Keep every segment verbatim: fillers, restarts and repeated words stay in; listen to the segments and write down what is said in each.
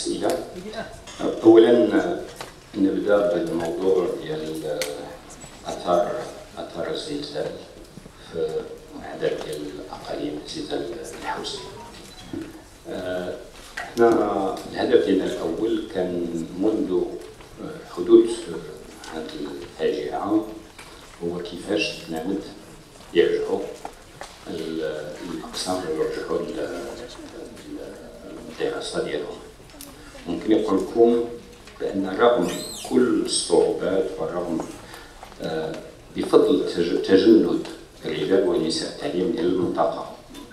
الاسئله. اولا نبدا بالموضوع ديال اثار اثار الزلزال في عدد ديال الاقاليم الزلزال الحوسي. احنا الهدف ديالنا الاول كان منذ حدوث هذه الفاجعه هو كيفاش التلاميذ يرجعوا الاقسام يرجعوا الدراسه ديالهم. ممكن نقول لكم بان رغم كل الصعوبات ورغم آه بفضل تجند الرجال والنساء التعليم ديال المنطقه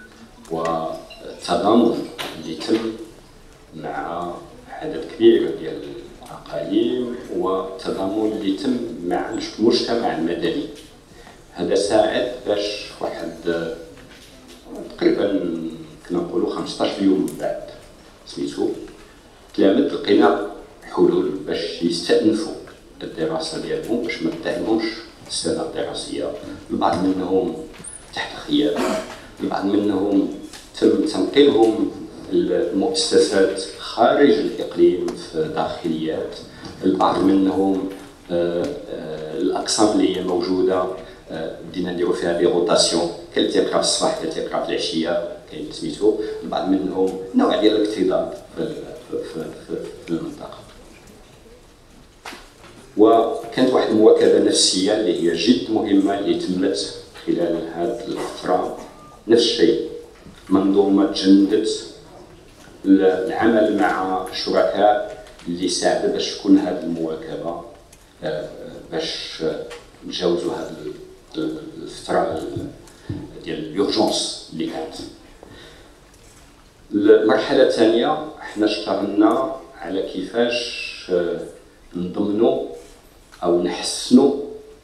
والتضامن اللي تم مع عدد كبير ديال الاقاليم والتضامن اللي تم مع المجتمع المدني، هذا ساعد باش واحد تقريبا كنا نقولوا خمسطاش يوم من بعد سميتو التلاميذ لقينا حلول باش يستأنفوا الدراسه ديالهم، باش ما تدعمهمش السنه الدراسيه. البعض منهم تحت غياب، البعض منهم تم تنقيلهم المؤسسات خارج الاقليم في داخليات، البعض منهم آآ آآ الاقسام اللي هي موجوده بدينا نديرو فيها دي روتاسيون، كاين تيقرا في الصباح كاين تيقرا في العشيه، كاين سميتو البعض منهم نوع ديال الاكتظاظ في, في, في, في المنطقه. وكانت واحد المواكبه نفسيه اللي هي جد مهمه اللي تمت خلال هذه الفتره. نفس الشيء منظومه تجندت العمل مع شركاء اللي ساعدوا باش تكون هذه المواكبه باش نتجاوزوا هذه الفتره ديال اليورجونس اللي كانت. المرحله الثانيه احنا اشتغلنا على كيفاش نضمنوا او نحسنوا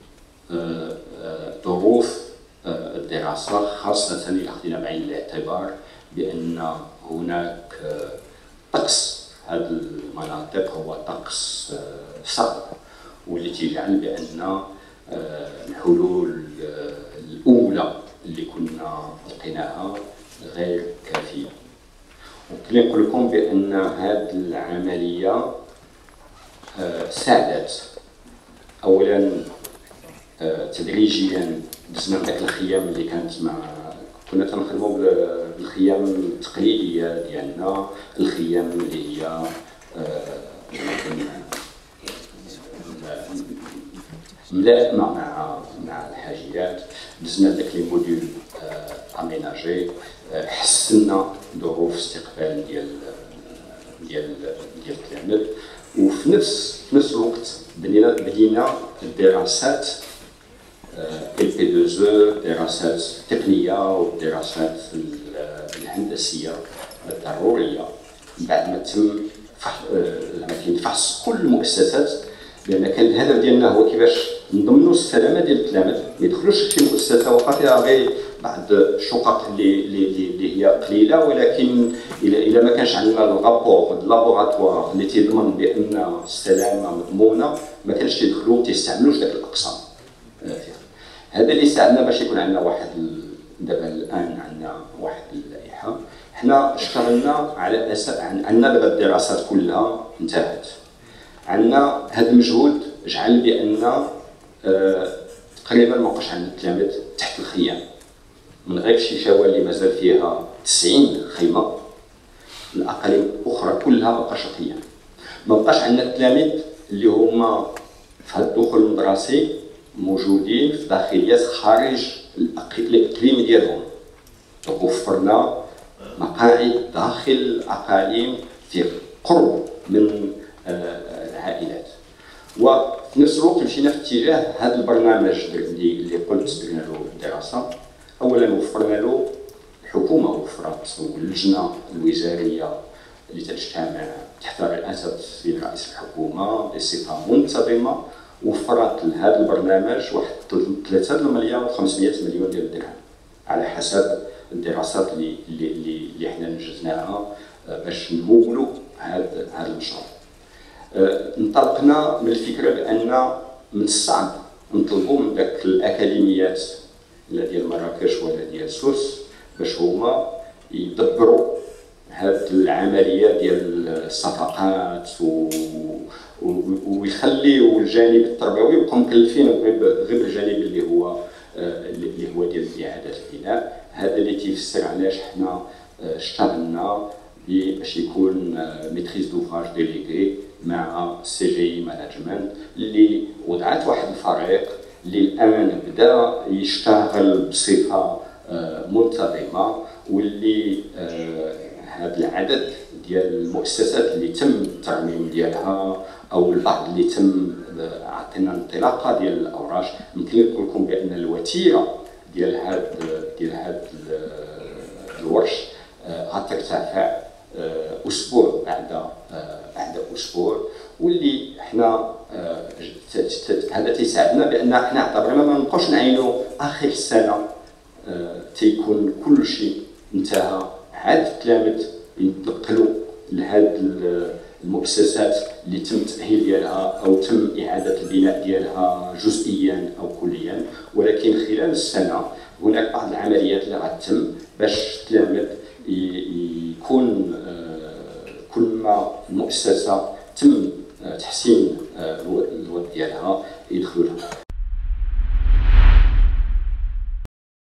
ظروف الدراسه، خاصه اذا خدينا بعين الاعتبار بان هناك طقس هذه المناطق هو طقس صعب، واللي تيجعل بان الحلول الاولى اللي كنا لقيناها غير كافيه. ممكن نقول لكم بان هذه العمليه ساعدت اولا تدريجيا دزنا داك الخيام اللي كانت مع كنا تنخدموا بالخيام التقليديه ديالنا، الخيام اللي هي ملائمه مع مع الحاجيات، دزنا داك لي موديول اميناجي، حسنا ظروف استقبال ديال ديال ديال التلاميذ، وفي نفس في نفس الوقت بدينا بدينا الدراسات ال بي اثنين دراسات تقنيه والدراسات الهندسيه الضروريه بعد ما تم لما فحص كل المؤسسات، لان كان الهدف ديالنا هو كيفاش نضمنوا السلامه ديال التلاميذ، ما يدخلوش شي مؤسسه واخا فيها غير بعض الشقق اللي اللي هي قليله، ولكن الا الا ما كانش عندنا الرابور اللابوراتوار اللي تيضمن بان السلامه مضمونه ما كانش تيدخلوا تيستعملوش ذاك الاقسام فيها. هذا اللي ساعدنا باش يكون عندنا واحد دابا الان عندنا واحد اللائحه. حنا اشتغلنا على اساس عندنا دابا الدراسات كلها انتهت، عندنا هذا المجهود جعل بان آه تقريبا ما بقاش عندنا التلاميذ تحت الخيام، من غير شيشاوه اللي مازال فيها تسعين خيمه، الاقاليم الاخرى كلها ما بقاش خيام. ما بقاش عندنا التلاميذ اللي هما في هذا الدخول المدرسي موجودين في داخليات خارج الاقليم ديالهم، وفرنا مقاعد داخل الاقاليم في قرب من العائلات. وفي نفس الوقت مشينا في اتجاه هذا البرنامج اللي اللي قلت درنا له الدراسه. اولا وفرنا له الحكومه، وفرت اللجنه الوزاريه اللي تجتمع تحت رئاسه السيد رئيس الحكومه بصفه منتظمه، وفرت لهذا البرنامج واحد ثلاثة مليار وخمسمائة مليون ديال الدرهم على حسب الدراسات اللي اللي اللي, اللي حنا نجزناها باش نمولوا هذا هذا المشروع. انطلقنا من الفكره بان من الصعب نطلبوا من ذاك الاكاديميات لا ديال مراكش ولا ديال سوس باش هما يدبروا هذه العمليه ديال الصفقات ويخليوا الجانب التربوي يبقوا مكلفين غير بالجانب اللي هو اللي هو ديال اعاده البناء. هذا اللي تيفسر علاش حنا اشتغلنا باش يكون ميتريز دوفراج ديليغي مع سي جي مانجمنت اللي وضعت واحد الفريق اللي الان بدا يشتغل بصفه منتظمه، واللي هذا العدد ديال المؤسسات اللي تم الترميم ديالها او البعض اللي تم عطينا انطلاقه ديال الاوراش، يمكن نقول لكم بان الوتيره ديال هذا ديال هذا الورش غترتفع اسبوع بعد بعد اسبوع، واللي حنا هذا تيساعدنا بان حنا اعتبرنا ما نبقاوش نعينوا اخر السنه تيكون كل شيء انتهى، عاد التلاميذ ينتقلوا لهذه المؤسسات اللي تم التاهيل ديالها او تم اعاده البناء ديالها جزئيا او كليا، ولكن خلال السنه هناك بعض العمليات اللي غتتم باش التلاميذ يكون كل ما المؤسسه تم تحسين الوضع ديالها يدخلوا لها.